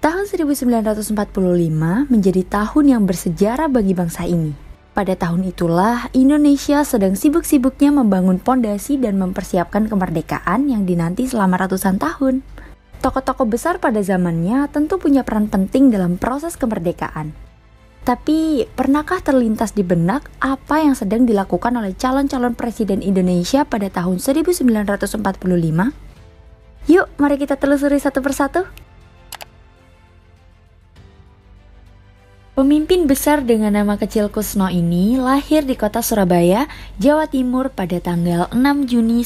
Tahun 1945 menjadi tahun yang bersejarah bagi bangsa ini. Pada tahun itulah Indonesia sedang sibuk-sibuknya membangun pondasi dan mempersiapkan kemerdekaan yang dinanti selama ratusan tahun. Tokoh-tokoh besar pada zamannya tentu punya peran penting dalam proses kemerdekaan. Tapi, pernahkah terlintas di benak apa yang sedang dilakukan oleh calon-calon presiden Indonesia pada tahun 1945? Yuk, mari kita telusuri satu persatu. Pemimpin besar dengan nama kecil Kusno ini lahir di kota Surabaya, Jawa Timur pada tanggal 6 Juni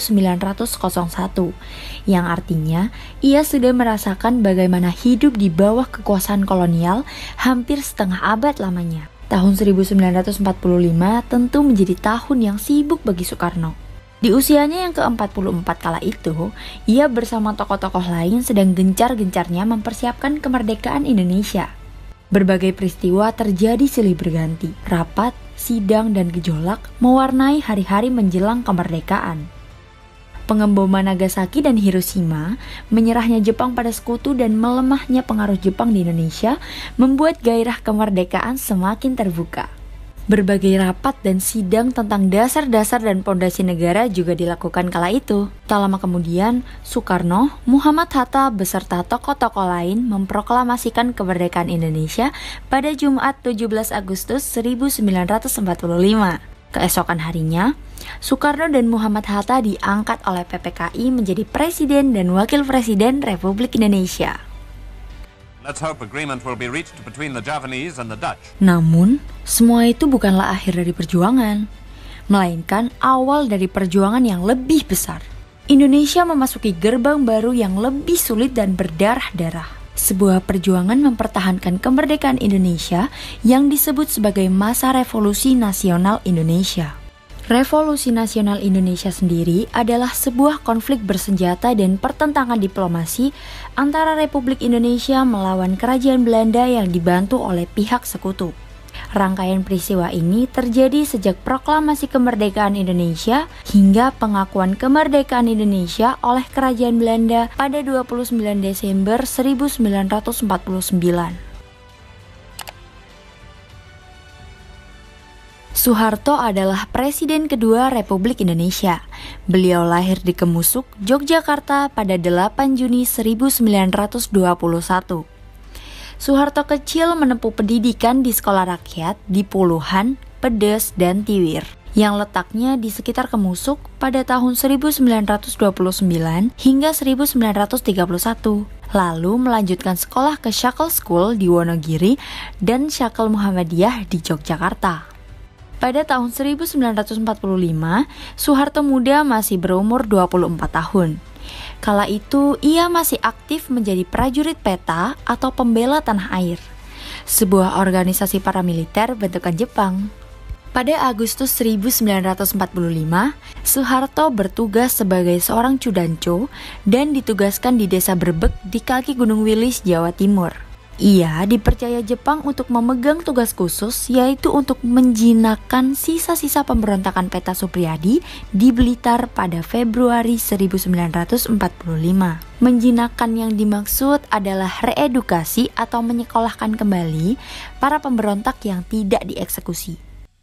1901, yang artinya ia sudah merasakan bagaimana hidup di bawah kekuasaan kolonial hampir setengah abad lamanya. Tahun 1945 tentu menjadi tahun yang sibuk bagi Soekarno. Di usianya yang ke-44 kala itu, ia bersama tokoh-tokoh lain sedang gencar-gencarnya mempersiapkan kemerdekaan Indonesia. Berbagai peristiwa terjadi silih berganti, rapat, sidang, dan gejolak mewarnai hari-hari menjelang kemerdekaan. Pengeboman Nagasaki dan Hiroshima, menyerahnya Jepang pada sekutu dan melemahnya pengaruh Jepang di Indonesia membuat gairah kemerdekaan semakin terbuka. Berbagai rapat dan sidang tentang dasar-dasar dan pondasi negara juga dilakukan kala itu. Tak lama kemudian, Soekarno, Muhammad Hatta beserta tokoh-tokoh lain memproklamasikan kemerdekaan Indonesia pada Jumat 17 Agustus 1945. Keesokan harinya, Soekarno dan Muhammad Hatta diangkat oleh PPKI menjadi Presiden dan Wakil Presiden Republik Indonesia. Let's hope agreement will be reached between the Javanese and the Dutch. Namun, semua itu bukanlah akhir dari perjuangan, melainkan awal dari perjuangan yang lebih besar. Indonesia memasuki gerbang baru yang lebih sulit dan berdarah-darah. Sebuah perjuangan mempertahankan kemerdekaan Indonesia yang disebut sebagai masa revolusi nasional Indonesia. Revolusi Nasional Indonesia sendiri adalah sebuah konflik bersenjata dan pertentangan diplomasi antara Republik Indonesia melawan Kerajaan Belanda yang dibantu oleh pihak sekutu. Rangkaian peristiwa ini terjadi sejak proklamasi kemerdekaan Indonesia hingga pengakuan kemerdekaan Indonesia oleh Kerajaan Belanda pada 29 Desember 1949. Soeharto adalah Presiden kedua Republik Indonesia. Beliau lahir di Kemusuk, Yogyakarta pada 8 Juni 1921. Soeharto kecil menempuh pendidikan di sekolah rakyat di Puluhan, Pedes, dan Tiwir, yang letaknya di sekitar Kemusuk pada tahun 1929 hingga 1931. Lalu melanjutkan sekolah ke Shackle School di Wonogiri dan Shackle Muhammadiyah di Yogyakarta. Pada tahun 1945, Soeharto muda masih berumur 24 tahun. Kala itu, ia masih aktif menjadi prajurit peta atau pembela tanah air, sebuah organisasi paramiliter bentukan Jepang. Pada Agustus 1945, Soeharto bertugas sebagai seorang Cudanco dan ditugaskan di desa Brebek di kaki Gunung Wilis, Jawa Timur. Ia dipercaya Jepang untuk memegang tugas khusus, yaitu untuk menjinakkan sisa-sisa pemberontakan Peta Supriyadi di Blitar pada Februari 1945. Menjinakkan yang dimaksud adalah reedukasi atau menyekolahkan kembali para pemberontak yang tidak dieksekusi.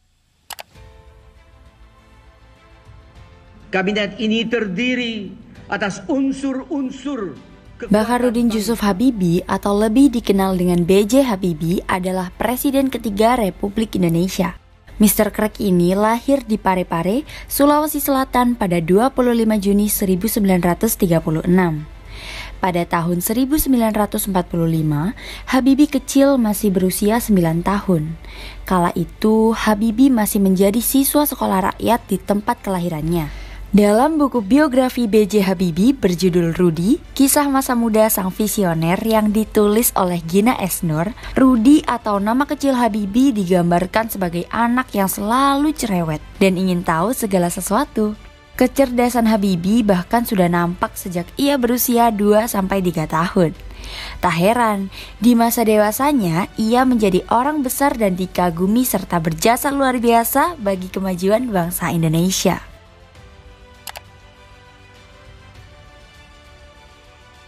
Kabinet ini terdiri atas unsur-unsur Baharudin Jusuf Habibie atau lebih dikenal dengan B.J. Habibie adalah Presiden ketiga Republik Indonesia. Mr. Krek ini lahir di Parepare, Sulawesi Selatan pada 25 Juni 1936. Pada tahun 1945, Habibie kecil masih berusia 9 tahun. Kala itu, Habibie masih menjadi siswa sekolah rakyat di tempat kelahirannya. Dalam buku biografi B.J. Habibie berjudul Rudi, kisah masa muda sang visioner yang ditulis oleh Gina Esnur, Rudi atau nama kecil Habibie digambarkan sebagai anak yang selalu cerewet dan ingin tahu segala sesuatu. Kecerdasan Habibie bahkan sudah nampak sejak ia berusia 2-3 tahun. Tak heran, di masa dewasanya ia menjadi orang besar dan dikagumi serta berjasa luar biasa bagi kemajuan bangsa Indonesia.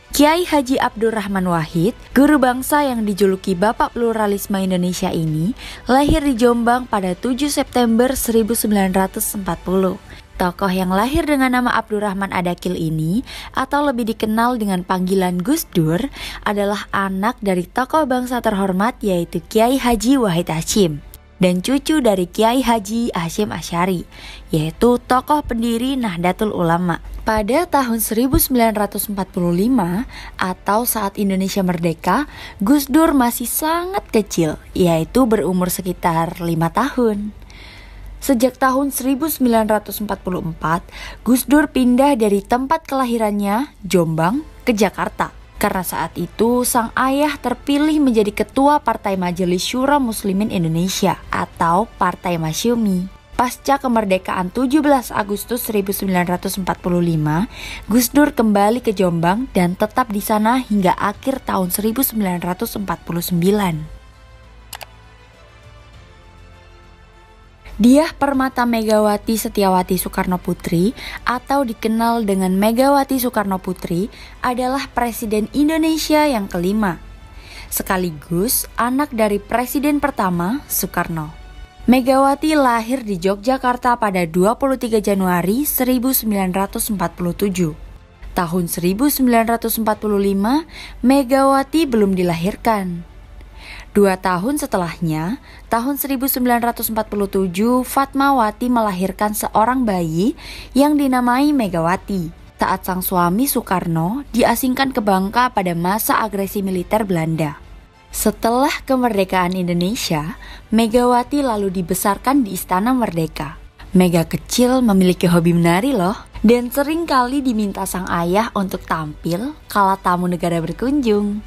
Kiai Haji Abdurrahman Wahid, guru bangsa yang dijuluki Bapak Pluralisme Indonesia ini, lahir di Jombang pada 7 September 1940. Tokoh yang lahir dengan nama Abdurrahman Adakil ini, atau lebih dikenal dengan panggilan Gus Dur, adalah anak dari tokoh bangsa terhormat yaitu Kiai Haji Wahid Hasyim dan cucu dari Kiai Haji Hasyim Asy'ari, yaitu tokoh pendiri Nahdlatul Ulama. Pada tahun 1945 atau saat Indonesia merdeka, Gus Dur masih sangat kecil, yaitu berumur sekitar 5 tahun. Sejak tahun 1944, Gus Dur pindah dari tempat kelahirannya, Jombang, ke Jakarta. Karena saat itu sang ayah terpilih menjadi ketua Partai Majelis Syura Muslimin Indonesia atau Partai Masyumi. Pasca kemerdekaan 17 Agustus 1945, Gus Dur kembali ke Jombang dan tetap di sana hingga akhir tahun 1949. Dyah Permata Megawati Setiawati Soekarno Putri atau dikenal dengan Megawati Soekarno Putri adalah Presiden Indonesia yang kelima, sekaligus anak dari Presiden pertama Soekarno. Megawati lahir di Yogyakarta pada 23 Januari 1947. Tahun 1945, Megawati belum dilahirkan. 2 tahun setelahnya, tahun 1947, Fatmawati melahirkan seorang bayi yang dinamai Megawati saat sang suami Soekarno diasingkan ke Bangka pada masa agresi militer Belanda. Setelah kemerdekaan Indonesia, Megawati lalu dibesarkan di Istana Merdeka. Mega kecil memiliki hobi menari loh, dan sering kali diminta sang ayah untuk tampil kala tamu negara berkunjung.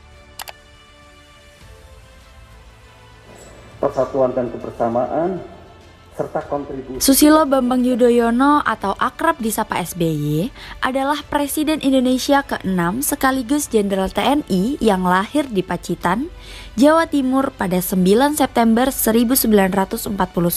Persatuan dan kebersamaan, serta kontribusi. Susilo Bambang Yudhoyono atau akrab disapa SBY adalah Presiden Indonesia ke-6 sekaligus Jenderal TNI yang lahir di Pacitan, Jawa Timur pada 9 September 1949.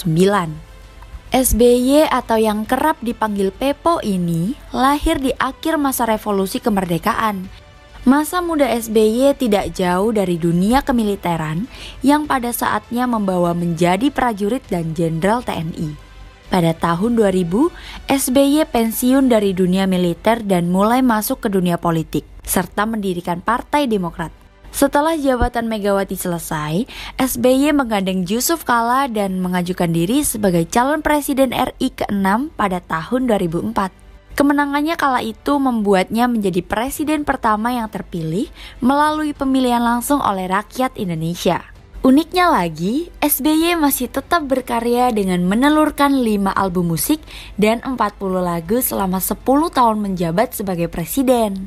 SBY atau yang kerap dipanggil Pepo ini lahir di akhir masa revolusi kemerdekaan. Masa muda SBY tidak jauh dari dunia kemiliteran yang pada saatnya membawa menjadi prajurit dan jenderal TNI. Pada tahun 2000, SBY pensiun dari dunia militer dan mulai masuk ke dunia politik, serta mendirikan Partai Demokrat. Setelah jabatan Megawati selesai, SBY menggandeng Yusuf Kala dan mengajukan diri sebagai calon presiden RI ke-6 pada tahun 2004. Kemenangannya kala itu membuatnya menjadi presiden pertama yang terpilih melalui pemilihan langsung oleh rakyat Indonesia. Uniknya lagi, SBY masih tetap berkarya dengan menelurkan 5 album musik dan 40 lagu selama 10 tahun menjabat sebagai presiden.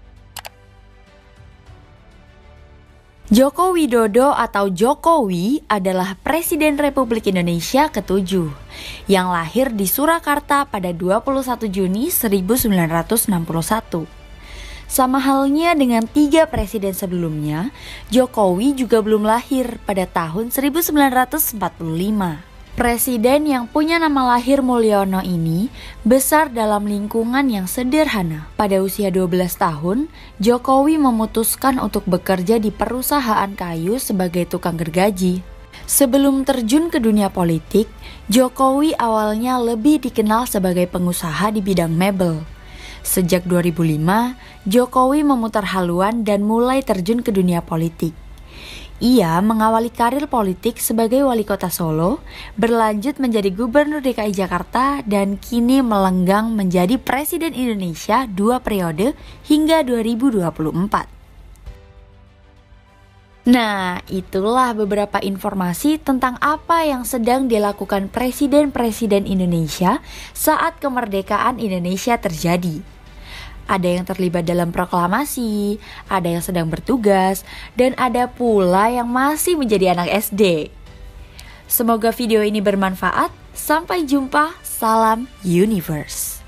Joko Widodo atau Jokowi adalah Presiden Republik Indonesia ke-7 yang lahir di Surakarta pada 21 Juni 1961. Sama halnya dengan 3 presiden sebelumnya, Jokowi juga belum lahir pada tahun 1945. Presiden yang punya nama lahir Mulyono ini besar dalam lingkungan yang sederhana. Pada usia 12 tahun, Jokowi memutuskan untuk bekerja di perusahaan kayu sebagai tukang gergaji. Sebelum terjun ke dunia politik, Jokowi awalnya lebih dikenal sebagai pengusaha di bidang mebel. Sejak 2005, Jokowi memutar haluan dan mulai terjun ke dunia politik. Ia mengawali karir politik sebagai wali kota Solo, berlanjut menjadi gubernur DKI Jakarta, dan kini melenggang menjadi Presiden Indonesia 2 periode hingga 2024. Nah, itulah beberapa informasi tentang apa yang sedang dilakukan presiden-presiden Indonesia saat kemerdekaan Indonesia terjadi. Ada yang terlibat dalam proklamasi, ada yang sedang bertugas, dan ada pula yang masih menjadi anak SD. Semoga video ini bermanfaat. Sampai jumpa, salam Universe.